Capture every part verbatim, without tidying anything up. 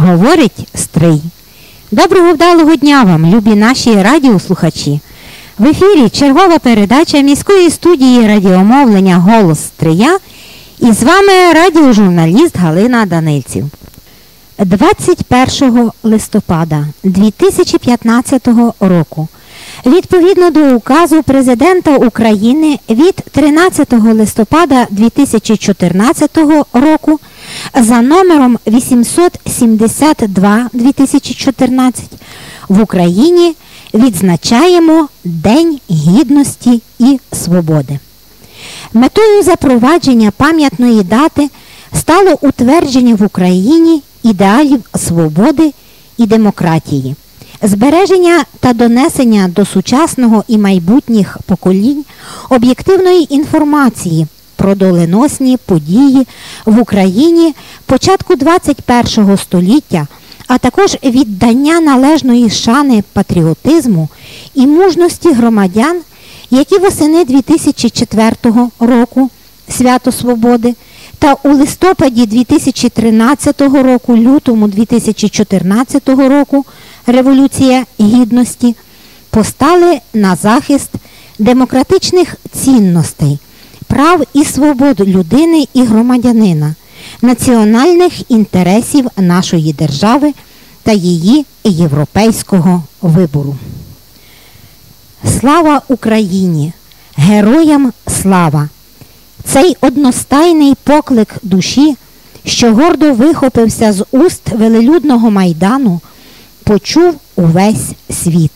говорить Стрий. Доброго вдалого дня вам, любі наші радіослухачі. В ефірі чергова передача міської студії радіомовлення «Голос Стрия» і з вами радіожурналіст Галина Данильців. двадцять першого листопада дві тисячі п'ятнадцятого року відповідно до указу Президента України від тринадцятого листопада дві тисячі чотирнадцятого року за номером вісімсот сімдесят два дві тисячі чотирнадцять в Україні відзначаємо День Гідності і Свободи. Метою запровадження пам'ятної дати стало утвердження в Україні ідеалів свободи і демократії, збереження та донесення до сучасного і майбутніх поколінь об'єктивної інформації про доленосні події в Україні початку двадцять першого століття, а також віддання належної шани патріотизму і мужності громадян, які восени дві тисячі четвертого року Свято Свободи та у листопаді дві тисячі тринадцятого року, лютому дві тисячі чотирнадцятого року Революція Гідності постали на захист демократичних цінностей, прав і свобод людини і громадянина, національних інтересів нашої держави та її європейського вибору. Слава Україні! Героям слава! Цей одностайний поклик душі, що гордо вихопився з уст велелюдного Майдану, почув увесь світ.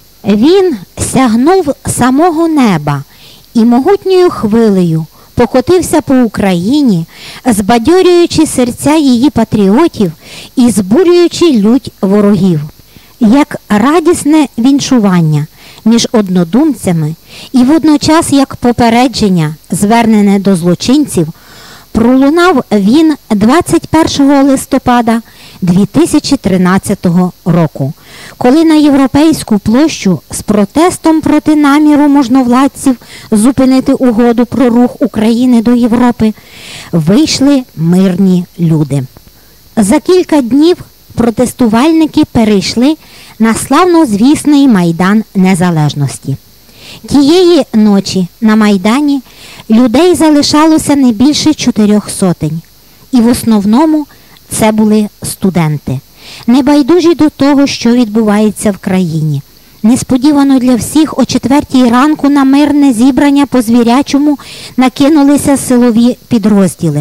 Він сягнув самого неба і могутньою хвилею покотився по Україні, збадьорюючи серця її патріотів і збурюючи лють ворогів. Як радісне віншування між однодумцями і водночас як попередження, звернене до злочинців, пролунав він двадцять першого листопада дві тисячі тринадцятого року, коли на Європейську площу з протестом проти наміру можновладців зупинити угоду про рух України до Європи вийшли мирні люди. За кілька днів протестувальники перейшли на славнозвісний Майдан Незалежності. Тієї ночі на Майдані людей залишалося не більше чотирьох сотень. І в основному це були студенти, небайдужі до того, що відбувається в країні. Несподівано для всіх о четвертій ранку на мирне зібрання по звірячому накинулися силові підрозділи.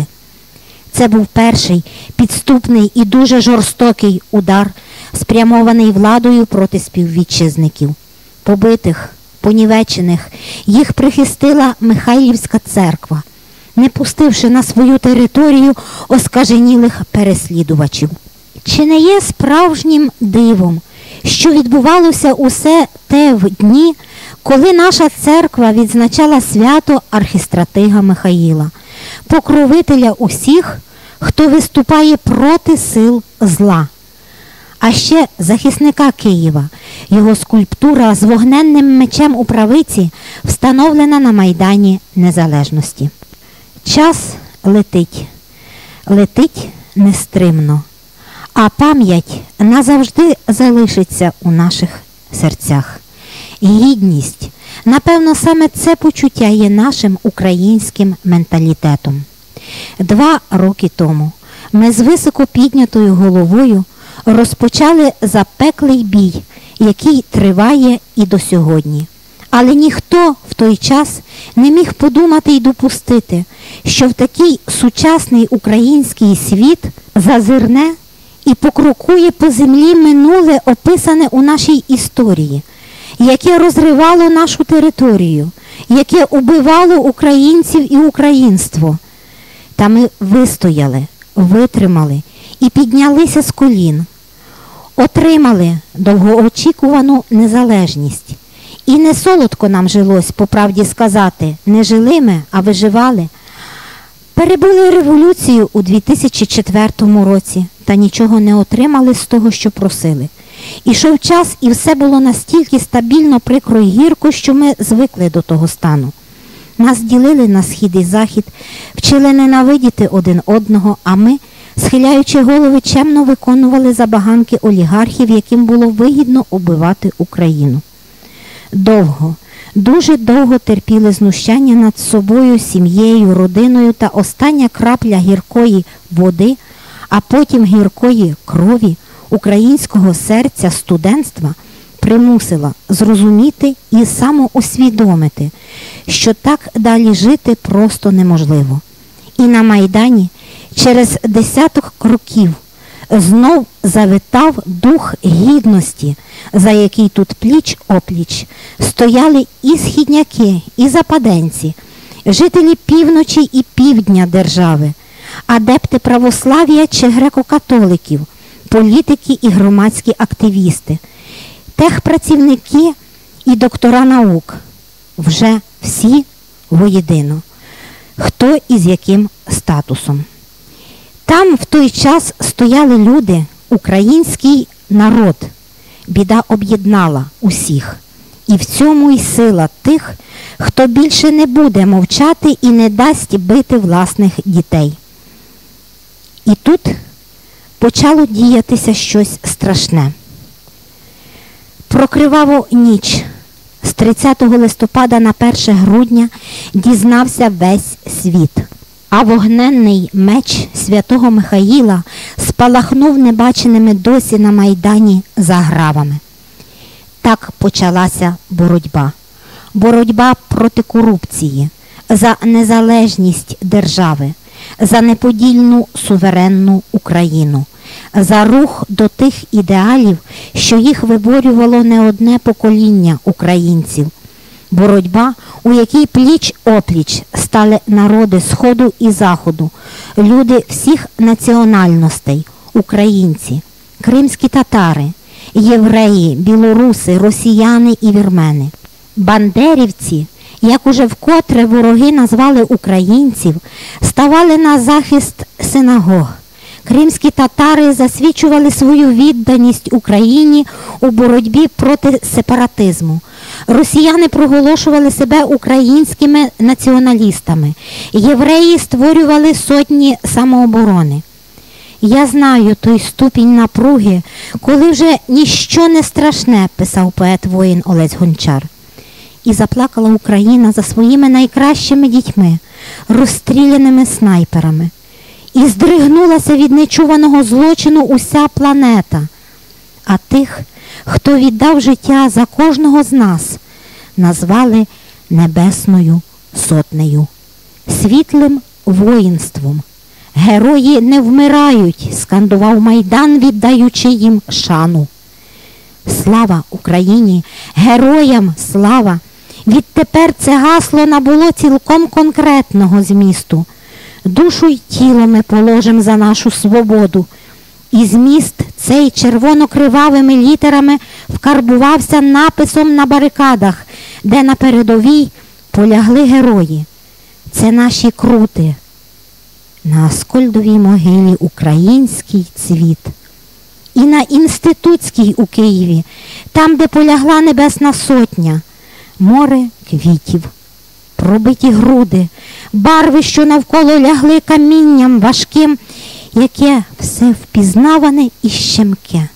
Це був перший підступний і дуже жорстокий удар, спрямований владою проти співвітчизників. Побитих, понівечених їх прихистила Михайлівська церква, не пустивши на свою територію оскаженілих переслідувачів. Чи не є справжнім дивом, що відбувалося усе те в дні, коли наша церква відзначала свято архістратига Михаїла, покровителя усіх, хто виступає проти сил зла. А ще захисника Києва, його скульптура з вогненним мечем у правиці встановлена на Майдані Незалежності. Час летить, летить нестримно, а пам'ять назавжди залишиться у наших серцях. Гідність, напевно, саме це почуття є нашим українським менталітетом. Два роки тому ми з високо піднятою головою розпочали запеклий бій, який триває і до сьогодні. Але ніхто в той час не міг подумати й допустити, що в такий сучасний український світ зазирне і покрокує по землі минуле, описане у нашій історії, яке розривало нашу територію, яке убивало українців і українство. Та ми вистояли, витримали і піднялися з колін, отримали довгоочікувану незалежність. І не солодко нам жилось, по правді сказати, не жили ми, а виживали. Перебули революцію у дві тисячі четвертому році та нічого не отримали з того, що просили. Ішов час, і все було настільки стабільно, прикро й гірко, що ми звикли до того стану. Нас ділили на схід і захід, вчили ненавидіти один одного, а ми схиляючи голови, чемно виконували забаганки олігархів, яким було вигідно убивати Україну. Довго, дуже довго терпіли знущання над собою, сім'єю, родиною, та остання крапля гіркої води, а потім гіркої крові українського серця студентства примусила зрозуміти і самоусвідомити, що так далі жити просто неможливо. І на Майдані через десяток років знов завитав дух гідності, за який тут пліч-опліч стояли і східняки, і западенці, жителі півночі і півдня держави, адепти православ'я чи греко-католиків, політики і громадські активісти, техпрацівники і доктора наук. Вже всі воєдино. Хто і з яким статусом. Там в той час стояли люди, український народ. Біда об'єднала усіх. І в цьому й сила тих, хто більше не буде мовчати і не дасть бити власних дітей. І тут почало діятися щось страшне. Про криваву ніч з тридцятого листопада на перше грудня дізнався весь світ. А вогненний меч святого Михаїла спалахнув небаченими досі на Майдані загравами. Так почалася боротьба. Боротьба проти корупції, за незалежність держави, за неподільну суверенну Україну, за рух до тих ідеалів, що їх виборювало не одне покоління українців. Боротьба, у якій пліч-опліч стали народи Сходу і Заходу, люди всіх національностей, українці, кримські татари, євреї, білоруси, росіяни і вірмени. Бандерівці, як уже вкотре вороги назвали українців, ставали на захист синагог. Кримські татари засвідчували свою відданість Україні у боротьбі проти сепаратизму. Росіяни проголошували себе українськими націоналістами. Євреї створювали сотні самооборони. Я знаю той ступінь напруги, коли вже ніщо не страшне, писав поет-воїн Олесь Гончар. І заплакала Україна за своїми найкращими дітьми, розстріляними снайперами. І здригнулася від нечуваного злочину уся планета. А тих, хто віддав життя за кожного з нас, назвали Небесною Сотнею, світлим воїнством. Герої не вмирають, скандував Майдан, віддаючи їм шану. Слава Україні! Героям слава! Відтепер це гасло набуло цілком конкретного змісту. Душу й тіло ми положим за нашу свободу. І зміст цей червоно-кривавими літерами вкарбувався написом на барикадах, де на передовій полягли герої. Це наші крути. На Аскольдовій могилі український цвіт. І на Інститутській у Києві, там, де полягла Небесна Сотня, море квітів, пробиті груди, барви, що навколо лягли камінням важким, яке все впізнаване і щемке.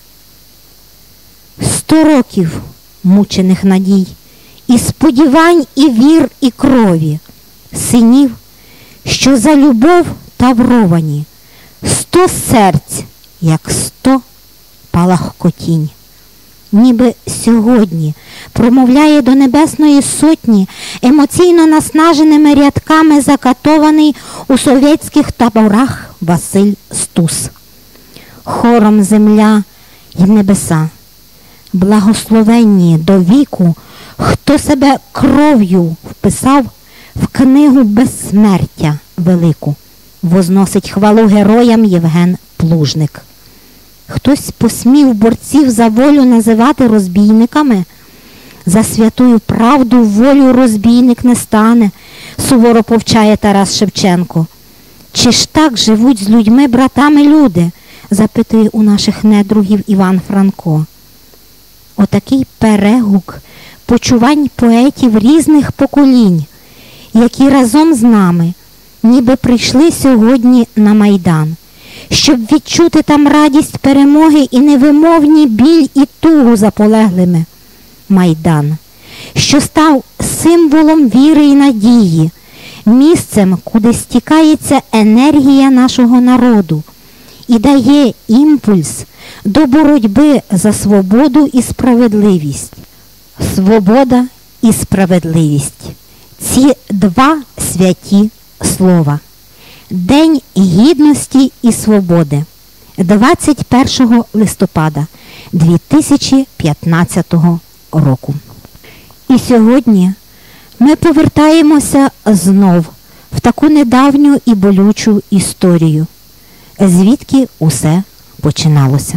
Сто років мучених надій, і сподівань, і вір, і крові, синів, що за любов тавровані, сто серць, як сто палахкотінь. Ніби сьогодні промовляє до Небесної Сотні емоційно наснаженими рядками закатований у совєтських таборах Василь Стус. Хором земля й небеса, благословенні до віку, хто себе кров'ю вписав в книгу безсмертя велику, возносить хвалу героям Євген Плужник. Хтось посмів борців за волю називати розбійниками? За святую правду волю розбійник не стане, суворо повчає Тарас Шевченко. Чи ж так живуть з людьми братами люди? Запитує у наших недругів Іван Франко. Отакий перегук почувань поетів різних поколінь, які разом з нами ніби прийшли сьогодні на Майдан, щоб відчути там радість перемоги і невимовні біль і тугу за полеглими. Майдан, що став символом віри і надії, місцем, куди стікається енергія нашого народу і дає імпульс до боротьби за свободу і справедливість. Свобода і справедливість – ці два святі слова. День гідності і свободи, двадцять першого листопада дві тисячі п'ятнадцятого року. І сьогодні ми повертаємося знов в таку недавню і болючу історію, звідки усе починалося.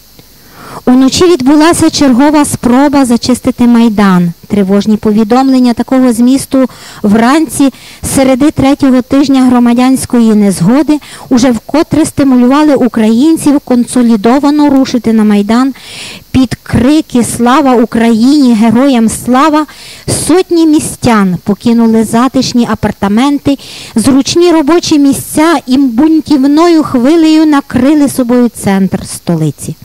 Уночі відбулася чергова спроба зачистити Майдан. Тривожні повідомлення такого змісту вранці середи третього тижня громадянської незгоди уже вкотре стимулювали українців консолідовано рушити на Майдан. Під крики «Слава Україні! Героям слава!» сотні містян покинули затишні апартаменти, зручні робочі місця і бунтівною хвилею накрили собою центр столиці.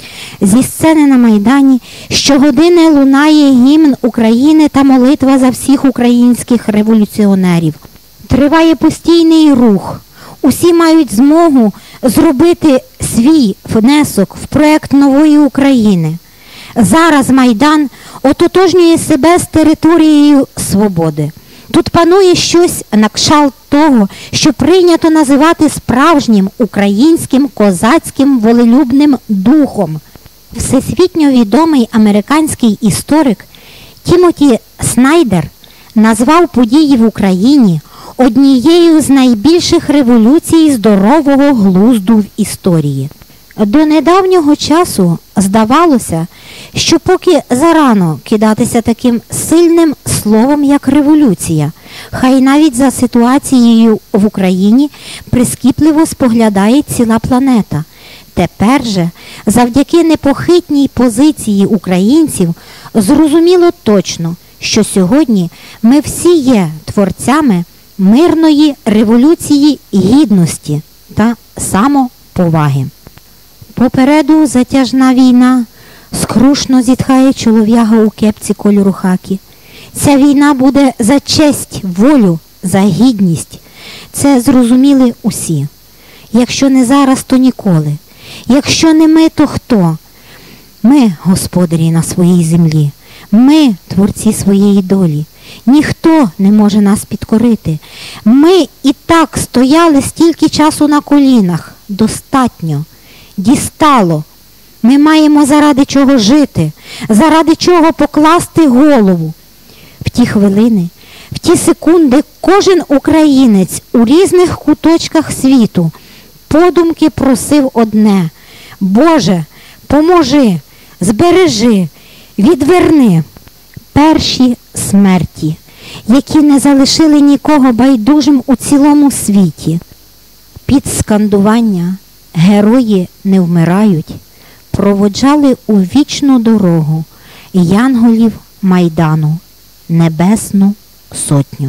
Зі сцени на Майдані щогодини лунає гімн України та молитва за всіх українських революціонерів. Триває постійний рух. Усі мають змогу зробити свій внесок в проєкт нової України. Зараз Майдан ототожнює себе з територією свободи. Тут панує щось на кшталт того, що прийнято називати справжнім українським козацьким волелюбним духом. Всесвітньо відомий американський історик Тімоті Снайдер назвав події в Україні однією з найбільших революцій здорового глузду в історії. До недавнього часу здавалося, що поки зарано кидатися таким сильним словом, як революція, хай навіть за ситуацією в Україні прискіпливо споглядає ціла планета. Тепер же, завдяки непохитній позиції українців, зрозуміло точно, що сьогодні ми всі є творцями мирної революції гідності та самоповаги. Попереду затяжна війна, скрушно зітхає чолов'яга у кепці кольору хакі. Ця війна буде за честь, волю, за гідність. Це зрозуміли усі. Якщо не зараз, то ніколи. Якщо не ми, то хто? Ми господарі на своїй землі. Ми творці своєї долі. Ніхто не може нас підкорити. Ми і так стояли стільки часу на колінах. Достатньо. Дістало. Ми маємо заради чого жити, заради чого покласти голову. В ті хвилини, в ті секунди кожен українець у різних куточках світу подумки просив одне: Боже, поможи, збережи, відверни. Перші смерті, які не залишили нікого байдужим у цілому світі. Під скандування «Герої не вмирають» проводжали у вічну дорогу янголів Майдану, Небесну Сотню.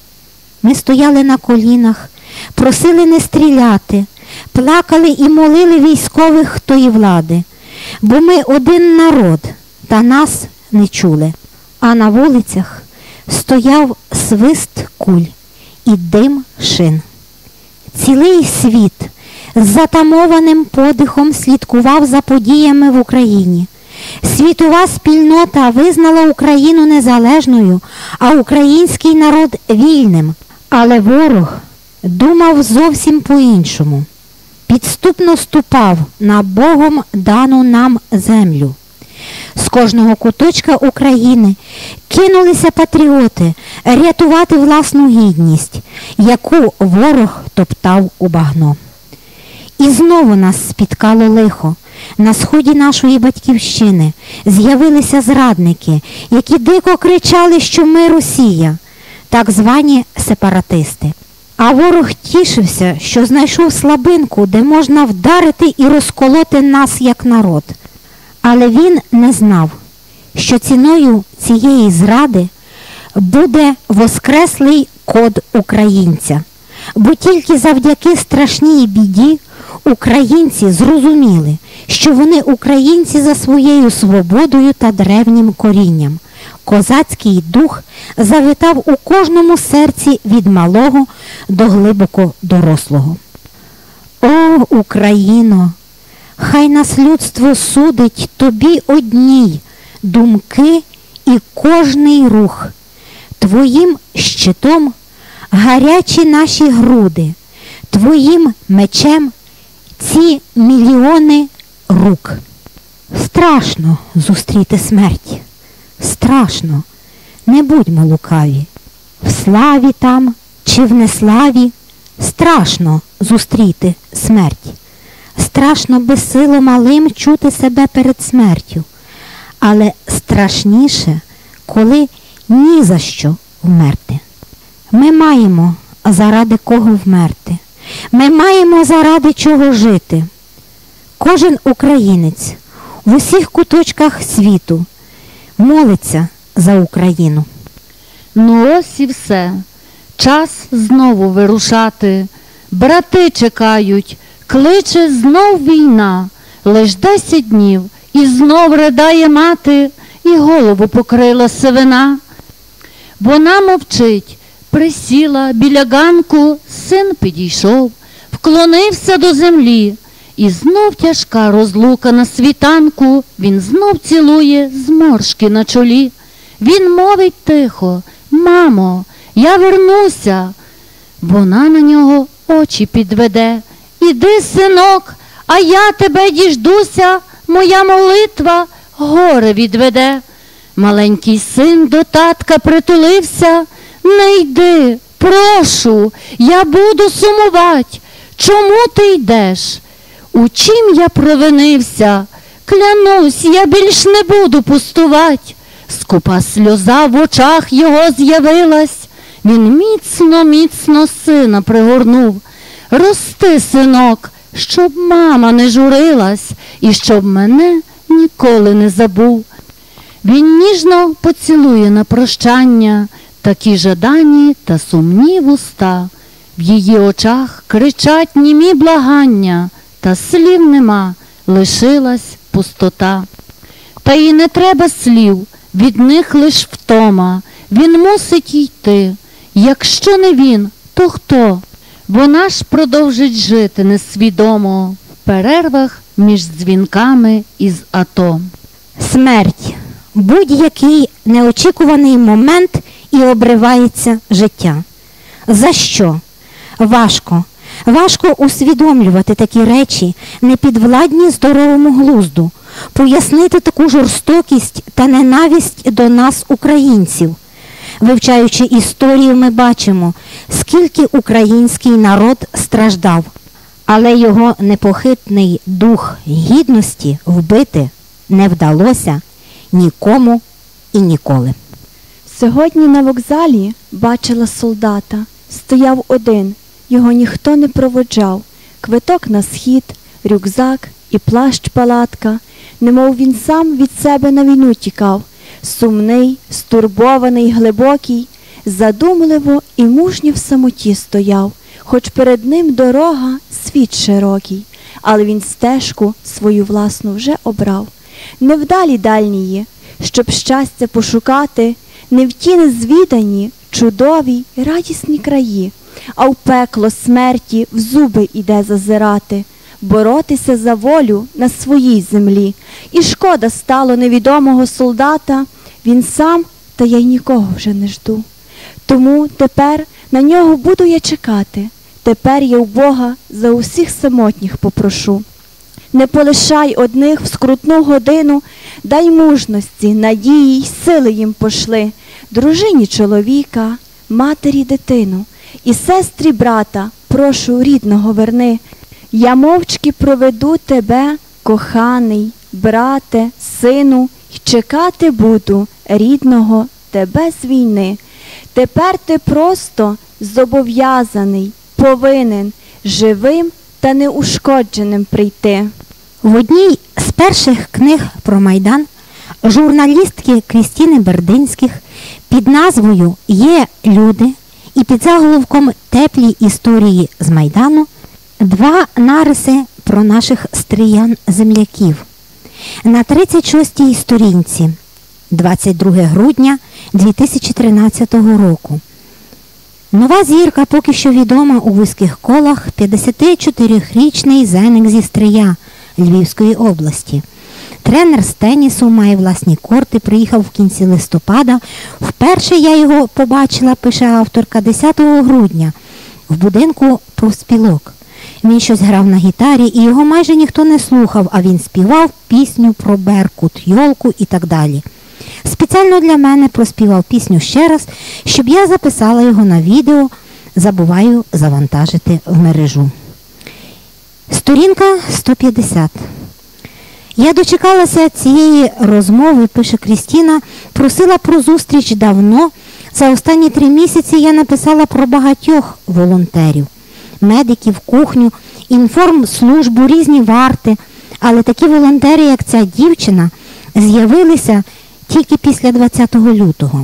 Ми стояли на колінах, просили не стріляти, плакали і молили військових тої влади, бо ми один народ, та нас не чули. А на вулицях стояв свист куль і дим шин. Цілий світ з затамованим подихом слідкував за подіями в Україні. Світова спільнота визнала Україну незалежною, а український народ вільним. Але ворог думав зовсім по-іншому. Підступно ступав на Богом дану нам землю. З кожного куточка України кинулися патріоти рятувати власну гідність, яку ворог топтав у багно. І знову нас спіткало лихо. На сході нашої батьківщини з'явилися зрадники, які дико кричали, що ми Росія, так звані сепаратисти. А ворог тішився, що знайшов слабинку, де можна вдарити і розколоти нас як народ. Але він не знав, що ціною цієї зради буде воскреслий код українця. Бо тільки завдяки страшній біді Українці зрозуміли, що вони українці за своєю свободою та древнім корінням. Козацький дух завитав у кожному серці від малого до глибоко дорослого. О, Україно! Хай нас людство судить тобі одній думки і кожний рух. Твоїм щитом гарячі наші груди, твоїм мечем ці мільйони рук. Страшно зустріти смерть, страшно, не будьмо лукаві. В славі там чи в неславі страшно зустріти смерть. Страшно безсило малим чути себе перед смертю, але страшніше, коли ні за що вмерти. Ми маємо заради кого вмерти. Ми маємо заради чого жити. Кожен українець в усіх куточках світу молиться за Україну. Ну ось і все. Час знову вирушати. Брати чекають, кличе знов війна. Лиш десять днів, і знов ридає мати, і голову покрила сивина. Вона мовчить, присіла біля ганку, син підійшов, вклонився до землі. І знов тяжка розлука на світанку, він знов цілує зморшки на чолі. Він мовить тихо: «Мамо, я вернуся». Вона на нього очі підведе: «Іди, синок, а я тебе діждуся, моя молитва горе відведе». Маленький син до татка притулився: «Не йди, прошу, я буду сумувать. Чому ти йдеш? У чим я провинився? Клянусь, я більш не буду пустувать». Скупа сльоза в очах його з'явилась. Він міцно-міцно сина пригорнув: «Рости, синок, щоб мама не журилась, і щоб мене ніколи не забув». Він ніжно поцілує на прощання такі жадані та сумні вуста. В її очах кричать німі благання, та слів нема, лишилась пустота. Та й не треба слів, від них лиш втома. Він мусить йти. Якщо не він, то хто? Вона ж продовжить жити несвідомо в перервах між дзвінками із АТО. Смерть. Будь-який неочікуваний момент і обривається життя. За що? Важко. Важко усвідомлювати такі речі, непідвладні здоровому глузду, пояснити таку жорстокість та ненависть до нас, українців. Вивчаючи історію, ми бачимо, скільки український народ страждав, але його непохитний дух гідності вбити не вдалося нікому і ніколи. Сьогодні на вокзалі бачила солдата. Стояв один, його ніхто не проводжав. Квиток на схід, рюкзак і плащ-палатка, немов він сам від себе на війну тікав. Сумний, стурбований, глибокий, задумливо і мужньо в самоті стояв, хоч перед ним дорога, світ широкий, але він стежку свою власну вже обрав. Не вдалі дальнії, щоб щастя пошукати, не в ті незвідані, чудові, радісні краї, а в пекло смерті в зуби іде зазирати, боротися за волю на своїй землі. І шкода стало невідомого солдата, він сам, та я й нікого вже не жду. Тому тепер на нього буду я чекати, тепер я у Бога за усіх самотніх попрошу. Не полишай одних в скрутну годину, дай мужності, надії й сили їм пошли, дружині чоловіка, матері дитину, і сестрі брата, прошу рідного верни. Я мовчки проведу тебе, коханий, брате, сину, й чекати буду рідного тебе з війни. Тепер ти просто зобов'язаний, повинен живим та неушкодженим прийти. В одній з перших книг про Майдан журналістки Крістіни Бердинських під назвою «Є люди» і під заголовком «Теплі історії з Майдану» Два нариси про наших стріян-земляків. На тридцять шостій сторінці, двадцять друге грудня дві тисячі тринадцятого року. Нова зірка поки що відома у вузьких колах, п'ятдесятичотирирічний зеник зі Стрия Львівської області. Тренер з тенісу, має власні корти, приїхав в кінці листопада. Вперше я його побачила, пише авторка, десятого грудня в будинку профспілок. Він щось грав на гітарі, і його майже ніхто не слухав, а він співав пісню про Беркут, Йолку і так далі. Спеціально для мене проспівав пісню ще раз, щоб я записала його на відео, забуваю завантажити в мережу. Сторінка сто п'ятдесят. Я дочекалася цієї розмови, пише Крістіна, просила про зустріч давно. За останні три місяці я написала про багатьох волонтерів, медиків, кухню, інформслужбу, різні варти. Але такі волонтери, як ця дівчина, з'явилися тільки після двадцятого лютого.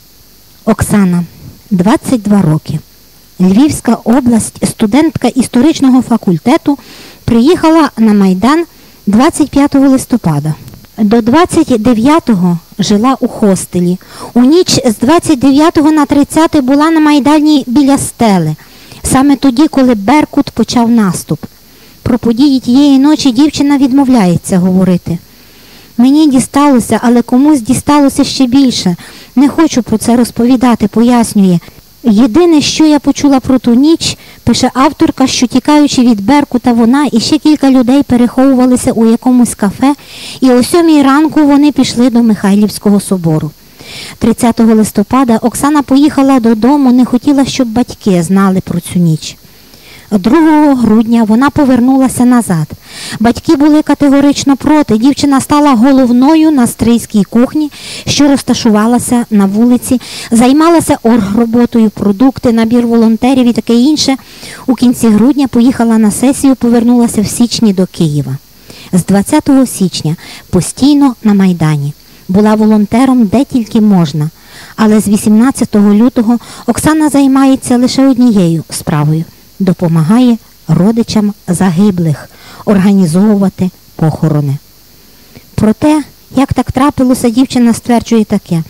Оксана, двадцять два роки. Львівська область, студентка історичного факультету, приїхала на Майдан двадцять п'ятого листопада. До двадцять дев'ятого жила у хостелі. У ніч з двадцять дев'ятого на тридцяте була на Майдані біля стели. Саме тоді, коли Беркут почав наступ. Про події тієї ночі дівчина відмовляється говорити. Мені дісталося, але комусь дісталося ще більше. Не хочу про це розповідати, пояснює. Єдине, що я почула про ту ніч, пише авторка, що тікаючи від Беркута, вона і ще кілька людей переховувалися у якомусь кафе, і о сьомій ранку вони пішли до Михайлівського собору. тридцятого листопада Оксана поїхала додому, не хотіла, щоб батьки знали про цю ніч. другого грудня вона повернулася назад. Батьки були категорично проти. Дівчина стала головною на стрийській кухні, що розташувалася на вулиці, займалася оргроботою, продукти, набір волонтерів і таке інше. У кінці грудня поїхала на сесію, повернулася в січні до Києва. З двадцятого січня постійно на Майдані. Була волонтером де тільки можна. Але з вісімнадцятого лютого Оксана займається лише однією справою – допомагає родичам загиблих організовувати похорони. Про те, як так трапилося, дівчина стверджує таке: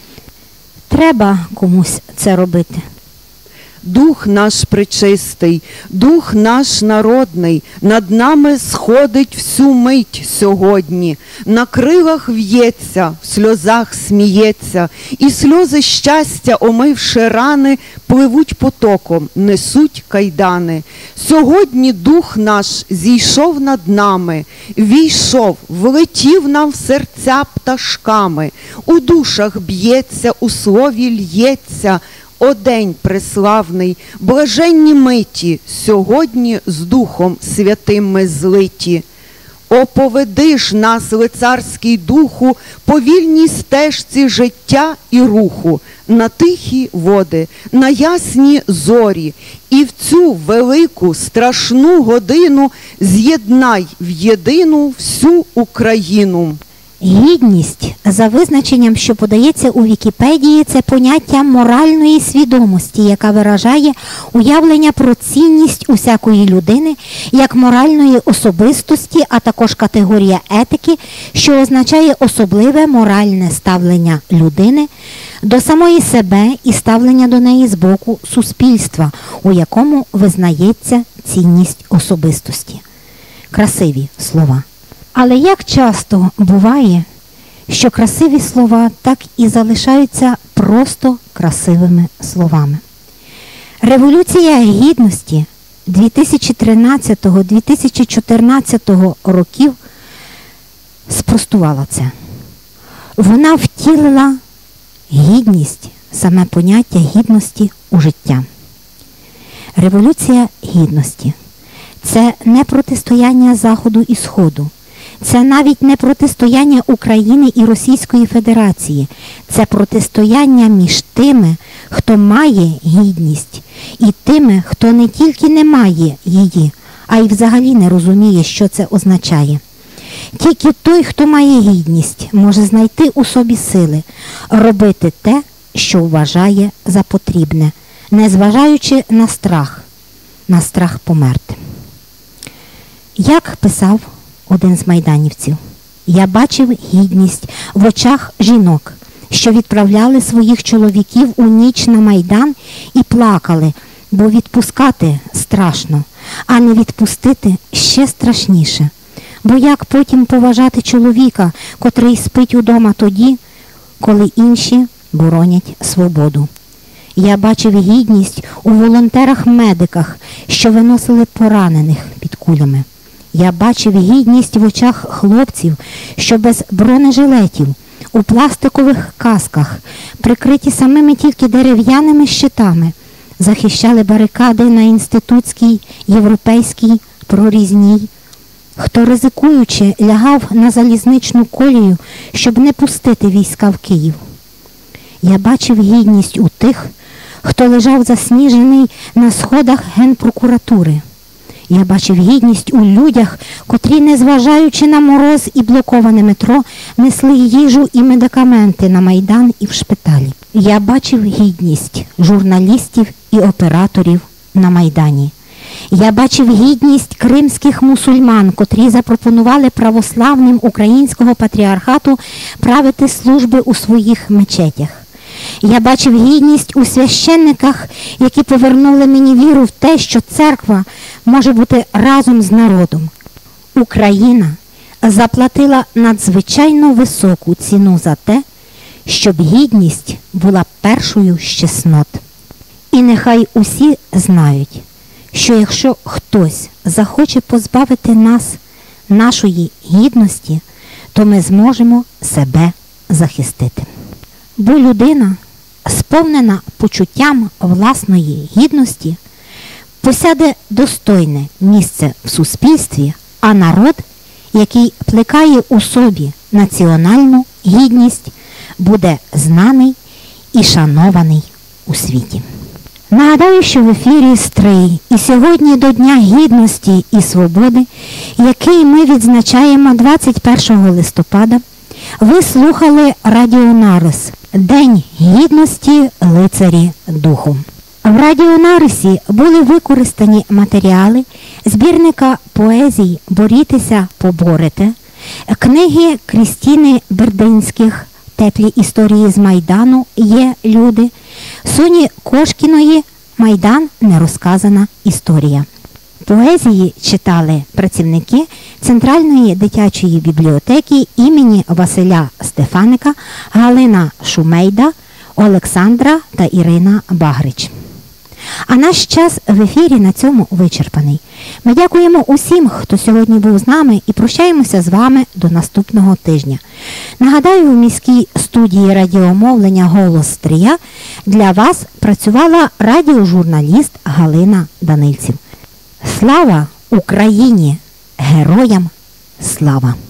треба комусь це робити. Дух наш пречистий, дух наш народний, над нами сходить всю мить сьогодні, на крилах в'ється, в сльозах сміється, і сльози щастя, омивши рани, пливуть потоком, несуть кайдани. Сьогодні дух наш зійшов над нами, війшов, влетів нам в серця пташками, у душах б'ється, у слові лється. О день преславний, блаженні миті, сьогодні з Духом Святим ми злиті. О, поведи ж нас, лицарський духу, по вільній стежці життя і руху, на тихі води, на ясні зорі, і в цю велику страшну годину з'єднай в єдину всю Україну. Гідність, за визначенням, що подається у Вікіпедії, це поняття моральної свідомості, яка виражає уявлення про цінність усякої людини як моральної особистості, а також категорія етики, що означає особливе моральне ставлення людини до самої себе і ставлення до неї з боку суспільства, у якому визнається цінність особистості. Красиві слова. Але як часто буває, що красиві слова так і залишаються просто красивими словами. Революція Гідності дві тисячі тринадцятого - дві тисячі чотирнадцятого років спростувала це. Вона втілила гідність, саме поняття гідності у життя. Революція Гідності – це не протистояння Заходу і Сходу. Це навіть не протистояння України і Російської Федерації. Це протистояння між тими, хто має гідність, і тими, хто не тільки не має її, а й взагалі не розуміє, що це означає. Тільки той, хто має гідність, може знайти у собі сили робити те, що вважає за потрібне, незважаючи на страх, на страх померти. Як писав один з майданівців, я бачив гідність в очах жінок, що відправляли своїх чоловіків у ніч на Майдан і плакали, бо відпускати страшно, а не відпустити ще страшніше. Бо як потім поважати чоловіка, котрий спить удома тоді, коли інші боронять свободу? Я бачив гідність у волонтерах-медиках, що виносили поранених під кулями. Я бачив гідність в очах хлопців, що без бронежилетів, у пластикових касках, прикриті самими тільки дерев'яними щитами, захищали барикади на Інститутській, Європейській, Прорізній. Хто, ризикуючи, лягав на залізничну колію, щоб не пустити війська в Київ. Я бачив гідність у тих, хто лежав засніжений на сходах Генпрокуратури. Я бачив гідність у людях, котрі, незважаючи на мороз і блоковане метро, несли їжу і медикаменти на Майдан і в шпиталі. Я бачив гідність журналістів і операторів на Майдані. Я бачив гідність кримських мусульман, котрі запропонували православним українського патріархату правити служби у своїх мечетях. Я бачив гідність у священниках, які повернули мені віру в те, що церква може бути разом з народом. Україна заплатила надзвичайно високу ціну за те, щоб гідність була першою з чеснот. І нехай усі знають, що якщо хтось захоче позбавити нас нашої гідності, то ми зможемо себе захистити. Бо людина, сповнена почуттям власної гідності, посяде достойне місце в суспільстві, а народ, який плекає у собі національну гідність, буде знаний і шанований у світі. Нагадаю, що в ефірі Стрий, і сьогодні до Дня Гідності і Свободи, який ми відзначаємо двадцять першого листопада, ви слухали Радіо Нарис «День гідності лицарі духу». В Радіо Нарисі були використані матеріали збірника поезій «Борітеся, поборете», книги Крістіни Бердинських «Теплі історії з Майдану. Є люди», Соні Кошкіної «Майдан. Нерозказана історія». Поезії читали працівники Центральної дитячої бібліотеки імені Василя Стефаника, Галина Шумейда, Олександра та Ірина Багрич. А наш час в ефірі на цьому вичерпаний. Ми дякуємо усім, хто сьогодні був з нами, і прощаємося з вами до наступного тижня. Нагадаю, в міській студії радіомовлення «Голос Стрия» для вас працювала радіожурналіст Галина Данильців. Слава Україні! Героям слава!